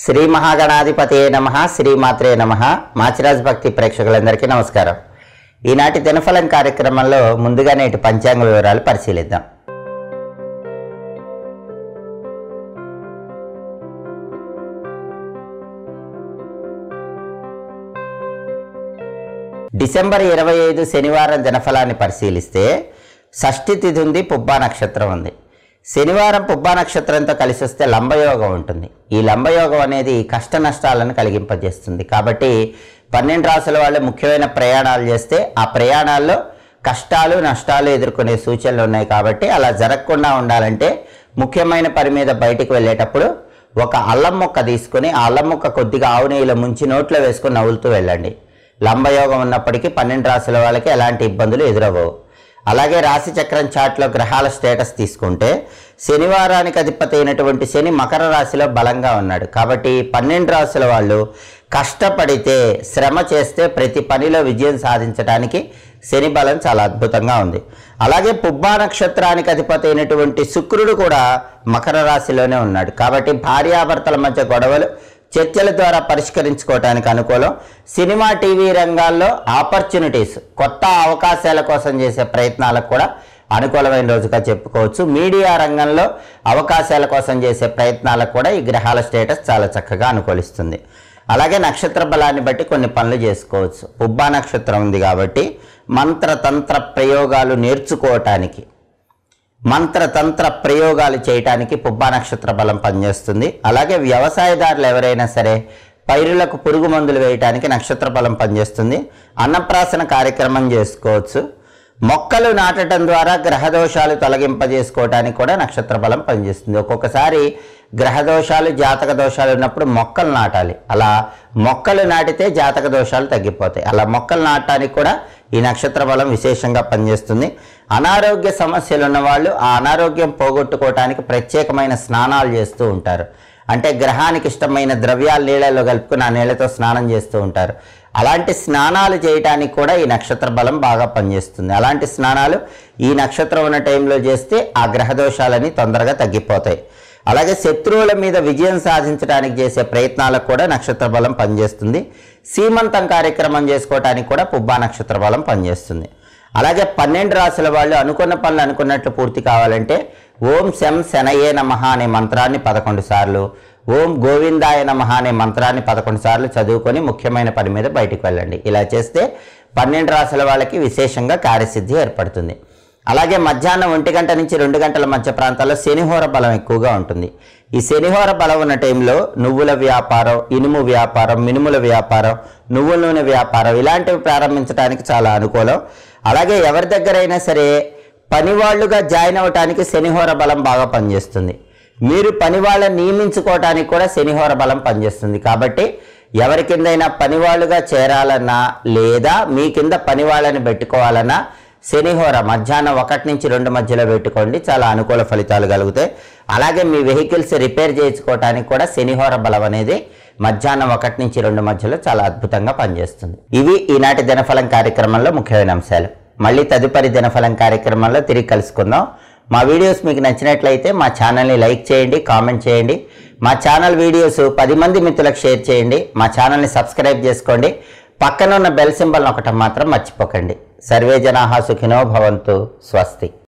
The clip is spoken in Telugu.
శ్రీ మహాగణాధిపతయే నమః శ్రీమాత్రే నమః మాచిరాజ్ భక్తి ప్రేక్షకులందరికీ నమస్కారం. ఈనాటి దినఫలం కార్యక్రమంలో ముందుగా నేటి పంచాంగ వివరాలు పరిశీలిద్దాం. డిసెంబర్ 25 శనివారం దినఫలాన్ని పరిశీలిస్తే షష్ఠి తిథి ఉంది, పుబ్బా నక్షత్రం ఉంది. శనివారం పుబ్బా నక్షత్రంతో కలిసి వస్తే లంబయోగం ఉంటుంది. ఈ లంబయోగం అనేది కష్ట నష్టాలను కలిగింపజేస్తుంది. కాబట్టి 12 రాసుల వాళ్ళు ముఖ్యమైన ప్రయాణాలు చేస్తే ఆ ప్రయాణాల్లో కష్టాలు నష్టాలు ఎదుర్కొనే సూచనలు ఉన్నాయి. కాబట్టి అలా జరగకుండా ఉండాలంటే ముఖ్యమైన పని మీద బయటికి వెళ్ళేటప్పుడు ఒక అల్లం ముక్క తీసుకుని ఆ అల్లం ముక్క కొద్దిగా ఆవు నెయ్యిలో ముంచి నోట్లో వేసుకుని నవ్వులుతూ వెళ్ళండి. లంబయోగం ఉన్నప్పటికీ 12 రాసుల వాళ్ళకి ఎలాంటి ఇబ్బందులు ఎదురవ్వవు. అలాగే రాశి చక్రం చార్ట్లో గ్రహాల స్టేటస్ తీసుకుంటే శనివారానికి అధిపతి అయినటువంటి శని మకర రాశిలో బలంగా ఉన్నాడు. కాబట్టి 12 రాశుల వాళ్ళు కష్టపడితే శ్రమ చేస్తే ప్రతి పనిలో విజయం సాధించడానికి శని బలం చాలా అద్భుతంగా ఉంది. అలాగే పుబ్బా నక్షత్రానికి అధిపతి అయినటువంటి శుక్రుడు కూడా మకర రాశిలోనే ఉన్నాడు. కాబట్టి భార్యాభర్తల మధ్య గొడవలు చర్చల ద్వారా పరిష్కరించుకోవడానికి అనుకూలం. సినిమా టీవీ రంగాల్లో ఆపర్చునిటీస్ కొత్త అవకాశాల కోసం చేసే ప్రయత్నాలకు కూడా అనుకూలమైన రోజుగా చెప్పుకోవచ్చు. మీడియా రంగంలో అవకాశాల కోసం చేసే ప్రయత్నాలకు కూడా ఈ గ్రహాల స్టేటస్ చాలా చక్కగా అనుకూలిస్తుంది. అలాగే నక్షత్ర బలాన్ని బట్టి కొన్ని పనులు చేసుకోవచ్చు. పుబ్బా నక్షత్రం ఉంది కాబట్టి మంత్రతంత్ర ప్రయోగాలు నేర్చుకోవటానికి మంత్రతంత్ర ప్రయోగాలు చేయటానికి పుబ్బా నక్షత్ర బలం పనిచేస్తుంది. అలాగే వ్యవసాయదారులు ఎవరైనా సరే పైరులకు పురుగు మందులు వేయటానికి నక్షత్ర బలం పనిచేస్తుంది. అన్నప్రాసన కార్యక్రమం చేసుకోవచ్చు. మొక్కలు నాటడం ద్వారా గ్రహదోషాలు తొలగింపజేసుకోవటానికి కూడా నక్షత్ర బలం పనిచేస్తుంది. ఒక్కొక్కసారి గ్రహదోషాలు జాతక దోషాలు ఉన్నప్పుడు మొక్కలు నాటాలి. అలా మొక్కలు నాటితే జాతక దోషాలు తగ్గిపోతాయి. అలా మొక్కలు నాటడానికి కూడా ఈ నక్షత్ర బలం విశేషంగా పనిచేస్తుంది. అనారోగ్య సమస్యలు ఉన్నవాళ్ళు ఆ అనారోగ్యం పోగొట్టుకోవటానికి ప్రత్యేకమైన స్నానాలు చేస్తూ ఉంటారు. అంటే గ్రహానికి ఇష్టమైన ద్రవ్యాలు నీళ్ళలో కలుపుకుని ఆ నీళ్ళతో స్నానం చేస్తూ ఉంటారు. అలాంటి స్నానాలు చేయటానికి కూడా ఈ నక్షత్ర బలం బాగా పనిచేస్తుంది. అలాంటి స్నానాలు ఈ నక్షత్రం ఉన్న టైంలో చేస్తే ఆ గ్రహదోషాలని తొందరగా తగ్గిపోతాయి. అలాగే శత్రువుల మీద విజయం సాధించడానికి చేసే ప్రయత్నాలకు కూడా నక్షత్ర బలం పనిచేస్తుంది. సీమంతం కార్యక్రమం చేసుకోవటానికి కూడా పుబ్బా నక్షత్ర బలం పనిచేస్తుంది. అలాగే 12 రాశుల వాళ్ళు అనుకున్న పనులు అనుకున్నట్లు పూర్తి కావాలంటే ఓం శం శనయే నమః అనే మంత్రాన్ని 11 సార్లు, ఓం గోవిందాయ నమః అనే మంత్రాన్ని 11 సార్లు చదువుకొని ముఖ్యమైన పని మీద బయటికి వెళ్ళండి. ఇలా చేస్తే 12 రాశుల వాళ్ళకి విశేషంగా కార్యసిద్ధి ఏర్పడుతుంది. అలాగే మధ్యాహ్నం 1 గంట నుంచి 2 గంటల మధ్య ప్రాంతాల్లో శనిహోర బలం ఎక్కువగా ఉంటుంది. ఈ శనిహోర బలం ఉన్న టైంలో నువ్వుల వ్యాపారం, ఇనుము వ్యాపారం, మినుముల వ్యాపారం, నువ్వుల నూనె వ్యాపారం ఇలాంటివి ప్రారంభించడానికి చాలా అనుకూలం. అలాగే ఎవరి దగ్గరైనా సరే పనివాళ్లుగా జాయిన్ అవ్వటానికి శనిహోర బలం బాగా పనిచేస్తుంది. మీరు పనివాళ్ళని నియమించుకోవటానికి కూడా శనిహోర బలం పనిచేస్తుంది. కాబట్టి ఎవరి కిందైనా పనివాళ్ళుగా చేరాలన్నా లేదా మీ కింద పనివాళ్ళని పెట్టుకోవాలన్నా శనిహోర మధ్యాహ్నం 1 నుంచి 2 మధ్యలో పెట్టుకోండి, చాలా అనుకూల ఫలితాలు కలుగుతాయి. అలాగే మీ వెహికల్స్ రిపేర్ చేయించుకోవటానికి కూడా శనిహోర బలం అనేది మధ్యాహ్నం 1 నుంచి 2 మధ్యలో చాలా అద్భుతంగా పనిచేస్తుంది. ఇవి ఈనాటి దినఫలం కార్యక్రమంలో ముఖ్యమైన అంశాలు. మళ్ళీ తదుపరి దినఫలం కార్యక్రమంలో తిరిగి కలుసుకుందాం. మా వీడియోస్ మీకు నచ్చినట్లయితే మా ఛానల్ని లైక్ చేయండి, కామెంట్ చేయండి. మా ఛానల్ వీడియోస్ 10 మంది మిత్రులకు షేర్ చేయండి. మా ఛానల్ని సబ్స్క్రైబ్ చేసుకోండి. పక్కన ఉన్న బెల్ సింబల్ నొక్కటం మాత్రం మర్చిపోకండి. సర్వే జనాః సుఖినో భవంతు. స్వస్తి.